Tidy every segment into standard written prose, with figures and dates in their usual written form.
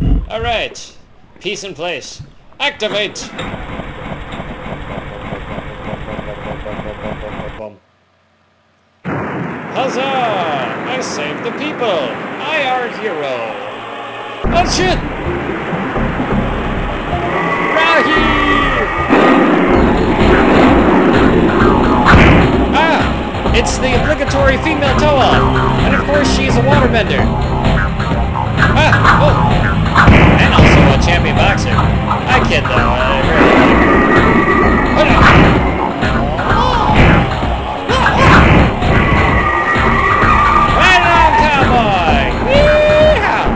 Alright. Peace in place. Activate! Huzzah! I saved the people! I our hero! Oh shit! Rahi! Ah! It's the obligatory female Toa! And of course she's a waterbender! Ah! Oh! And also a champion boxer. I kid though, I really like her. Right on, cowboy! Yeehaw!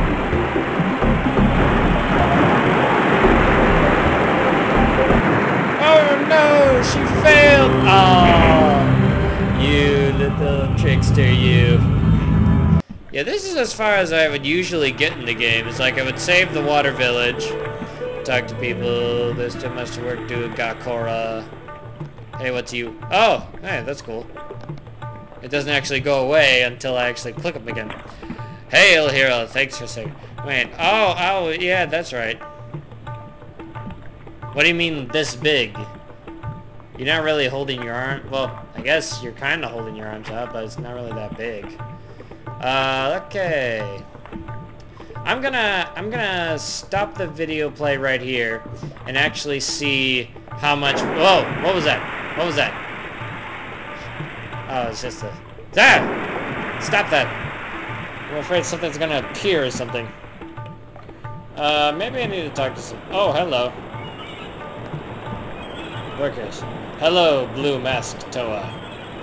Oh no, she failed! Oh, you little trickster, you. Yeah, this is as far as I would usually get in the game. It's like I would save the water village, talk to people, there's too much to work, do Gakora. Hey, what's you? Oh, hey, that's cool. It doesn't actually go away until I actually click them again. Hail, hero, thanks for saying. Wait, oh, yeah, that's right. What do you mean, this big? You're not really holding your arm, well, I guess you're kind of holding your arms out, but it's not really that big. Okay. I'm gonna stop the video play right here and actually see how much. Whoa! What was that? What was that? Oh, it's just a. Ah! Stop that! I'm afraid something's gonna appear or something. Maybe I need to talk to some. Oh, hello. Workers. Hello, blue masked Toa.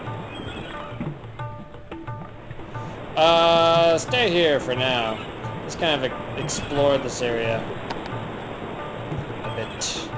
Stay here for now. Let's kind of explore this area a bit.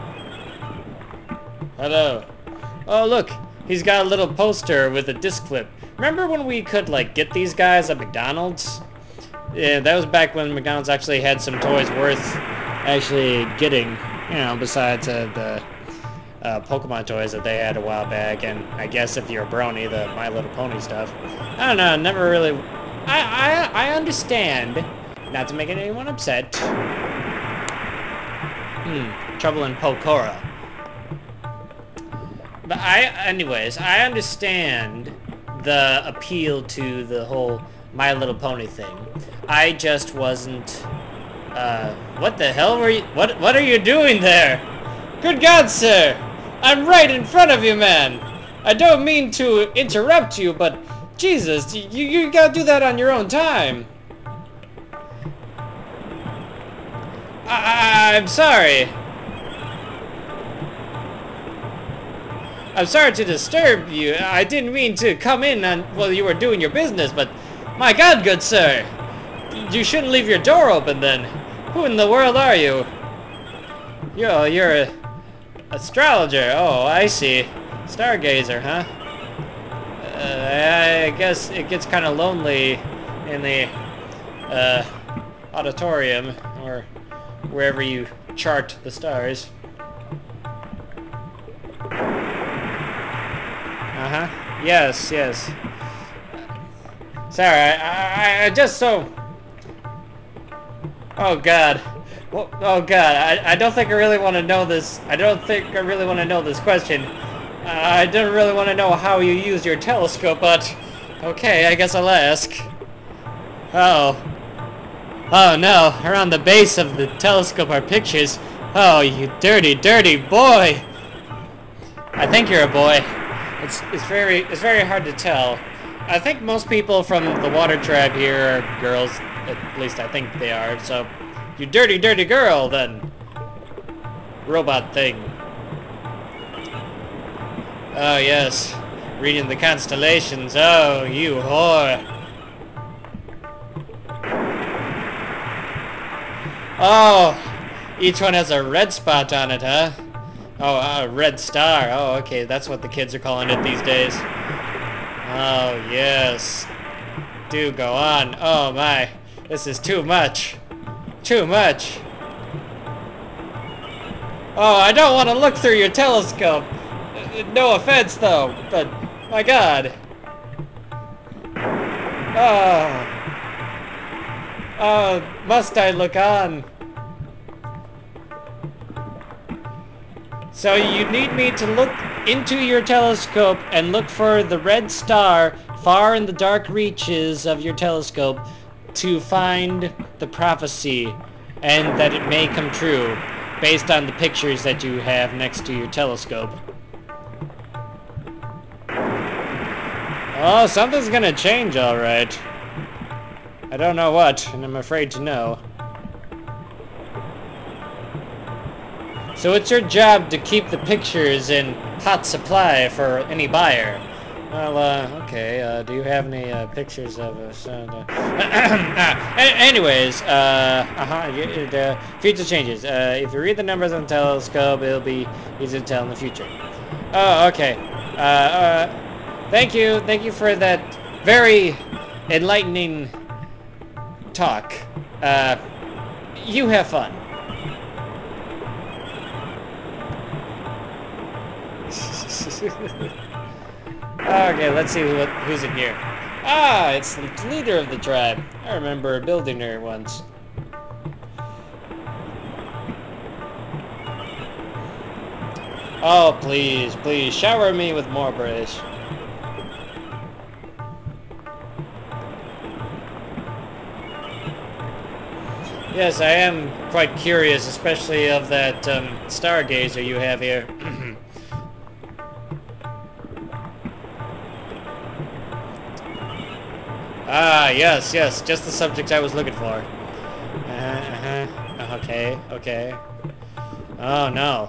Hello. Oh, look. He's got a little poster with a disc flip. Remember when we could, like, get these guys at McDonald's? Yeah, that was back when McDonald's actually had some toys worth actually getting, you know, besides the Pokemon toys that they had a while back, and I guess if you're a brony, the My Little Pony stuff. I don't know, never really... I understand, not to make anyone upset. Trouble in Pokora. But anyways, I understand the appeal to the whole My Little Pony thing. I just wasn't, what the hell were you, what are you doing there? Good God, sir! I'm right in front of you, man! I don't mean to interrupt you, but Jesus, you gotta do that on your own time. I'm sorry. I'm sorry to disturb you. I didn't mean to come in while you were doing your business, but my God, good sir. You shouldn't leave your door open then. Who in the world are you? You're a astrologer. Oh, I see. Stargazer, huh? I guess it gets kind of lonely in the auditorium or wherever you chart the stars. Uh-huh. Yes, yes. Sorry, I just so... Oh, God. Well, oh, God. I don't think I really want to know this. I don't think I really want to know this question. I don't really want to know how you use your telescope, but... Okay, I guess I'll ask. Oh. Oh, no. Around the base of the telescope are pictures. Oh, you dirty, dirty boy! I think you're a boy. It's very hard to tell. I think most people from the water tribe here are girls. At least I think they are. So, you dirty, dirty girl, then. Robot thing. Oh, yes. Reading the constellations. Oh, you whore. Oh, each one has a red spot on it, huh? Oh, a red star. Oh, okay, that's what the kids are calling it these days. Oh, yes. Do go on. Oh, my. This is too much. Too much. Oh, I don't want to look through your telescope. No offense, though, but my God. Oh. Oh, must I look on? So you need me to look into your telescope and look for the red star far in the dark reaches of your telescope to find the prophecy and that it may come true based on the pictures that you have next to your telescope. Oh, something's gonna change, alright. I don't know what, and I'm afraid to know. So it's your job to keep the pictures in hot supply for any buyer. Well, okay, do you have any pictures of us? Anyways, the future changes. If you read the numbers on the telescope, it'll be easy to tell in the future. Oh, okay. Thank you for that very enlightening talk. You have fun. Okay, let's see who's in here. Ah, it's the leader of the tribe. I remember building her once. Oh, please, please, shower me with more praise. Yes, I am quite curious, especially of that stargazer you have here. Ah, yes, just the subject I was looking for. Okay. Oh, no.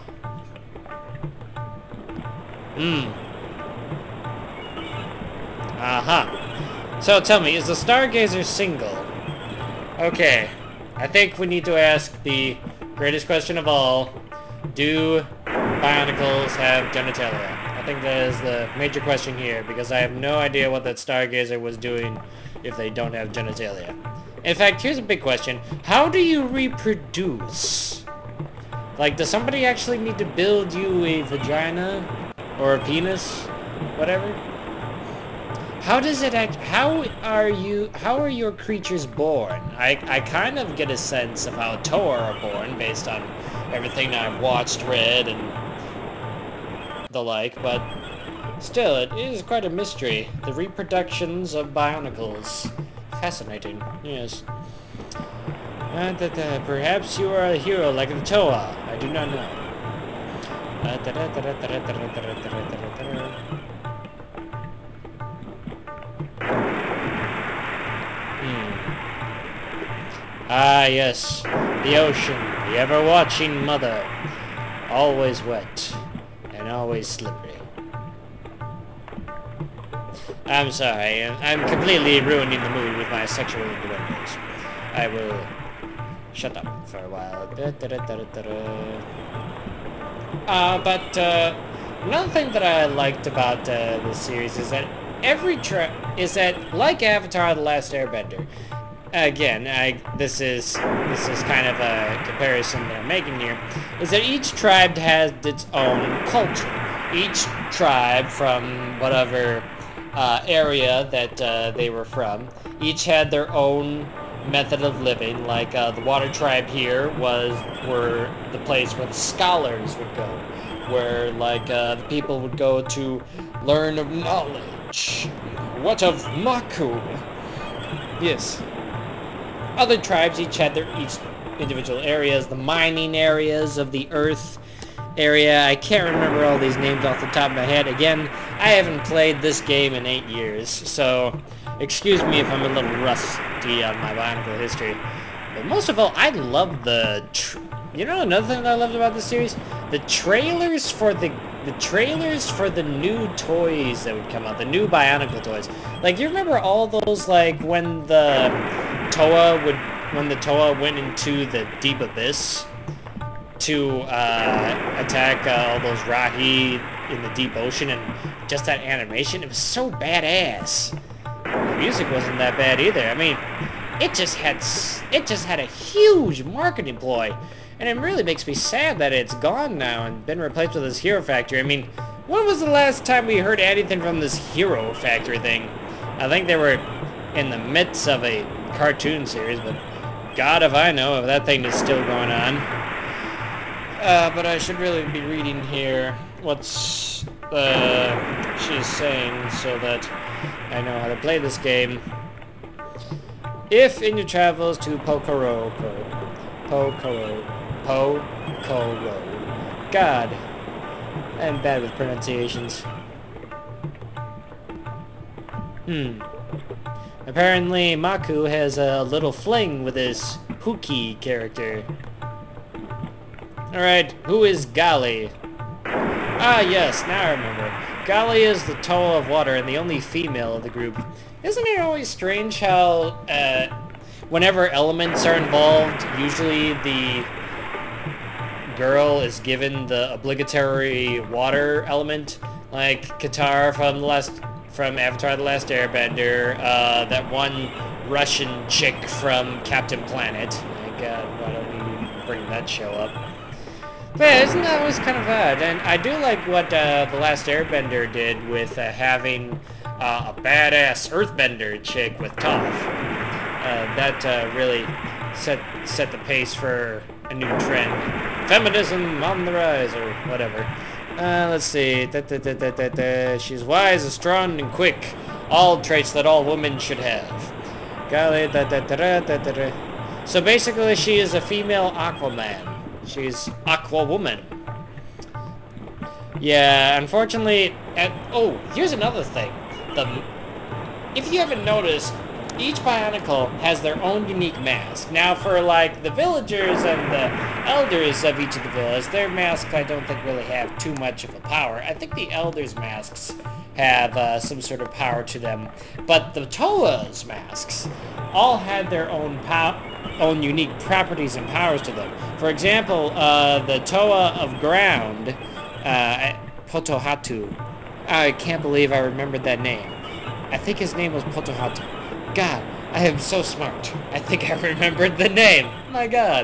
So tell me, is the stargazer single? Okay. I think we need to ask the greatest question of all. Do bionicles have genitalia? I think that is the major question here, because I have no idea what that stargazer was doing if they don't have genitalia. In fact, here's a big question. How do you reproduce? Like, does somebody actually need to build you a vagina? Or a penis? Whatever? How does it act? How are your creatures born? I kind of get a sense of how Toa are born based on everything I've watched, read, and the like, but still, it is quite a mystery. The reproductions of bionicles. Fascinating, yes. Perhaps you are a hero like the Toa. I do not know. Ah, yes. The ocean, the ever-watching mother. Always wet. And always slippery. I'm sorry, I'm completely ruining the mood with my sexual innuendos. I will shut up for a while. But another thing that I liked about this series is that like Avatar: The Last Airbender. Again, this is kind of a comparison that I'm making here, is that each tribe has its own culture. Each tribe from whatever area that they were from, each had their own method of living. Like the water tribe here were the place where the scholars would go, where like the people would go to learn of knowledge. What of Maku? Yes. Other tribes each had their individual areas, the mining areas of the earth area. I can't remember all these names off the top of my head. Again, I haven't played this game in 8 years, so excuse me if I'm a little rusty on my Bionicle history. But most of all, I love you know another thing that I loved about this series? The trailers for the new toys that would come out, the new Bionicle toys. Like, you remember all those, like, when the Toa went into the deep abyss to attack all those Rahi in the deep ocean, and just that animation, it was so badass. The music wasn't that bad either. I mean, it just had a huge marketing ploy, and it really makes me sad that it's gone now and been replaced with this Hero Factory. I mean, when was the last time we heard anything from this Hero Factory thing? I think they were in the midst of a cartoon series, but God if I know if that thing is still going on. But I should really be reading here what's she's saying so that I know how to play this game. If in your travels to Pokoro, God, I'm bad with pronunciations. Apparently, Maku has a little fling with this Huki character. Alright, who is Gali? Ah, yes, now I remember. Gali is the Toa of Water and the only female of the group. Isn't it always strange how, whenever elements are involved, usually the girl is given the obligatory water element? Like Katara from Avatar: The Last Airbender, that one Russian chick from Captain Planet. My God, why don't we bring that show up? But yeah, isn't that always kind of odd? And I do like what The Last Airbender did with having a badass earthbender chick with Toph. That really set the pace for a new trend. Feminism on the rise, or whatever. Let's see. She's wise, strong, and quick. All traits that all women should have. So basically, she is a female Aquaman. She's Aqua Woman. Yeah, unfortunately... oh, here's another thing. If you haven't noticed, each Bionicle has their own unique mask. Now, for, like, the villagers and the elders of each of the villages, their masks I don't think really have too much of a power. I think the elders' masks have some sort of power to them. But the Toa's masks all had their own unique properties and powers to them. For example, the Toa of Ground, Potohatu. I can't believe I remembered that name. I think his name was Potohatu. God, I am so smart. I think I remembered the name. My God.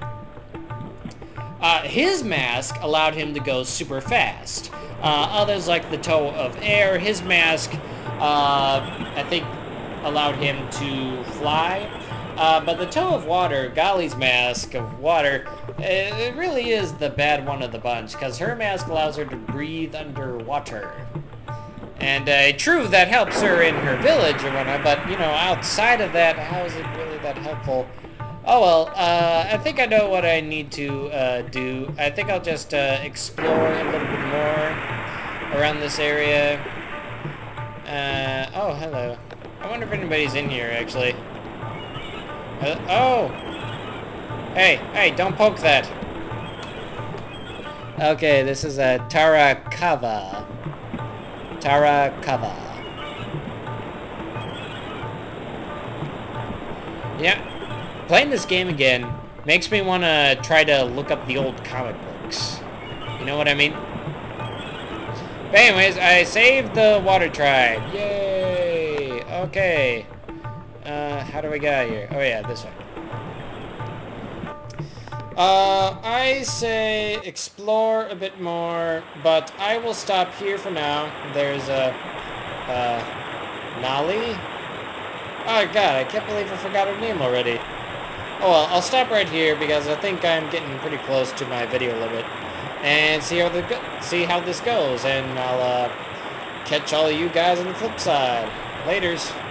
His mask allowed him to go super fast. Others, like the Toa of Air, his mask, I think, allowed him to fly. But the Toa of Water, Gali's mask of water, it really is the bad one of the bunch, because her mask allows her to breathe underwater. And true, that helps her in her village or whatnot, but, you know, outside of that, how is it really that helpful? Oh well, I think I know what I need to do. I think I'll just explore a little bit more around this area. Oh, hello. I wonder if anybody's in here, actually. Oh! Hey, don't poke that. Okay, this is a Tarakava. Yeah, playing this game again makes me want to try to look up the old comic books. You know what I mean? But anyways, I saved the Water Tribe. Yay! Okay. How do we get out of here? Oh yeah, this way. I say explore a bit more, but I will stop here for now. There's a, Nali? Oh god, I can't believe I forgot her name already. Oh well, I'll stop right here because I think I'm getting pretty close to my video limit. And see how this goes, and I'll, catch all of you guys on the flip side. Laters.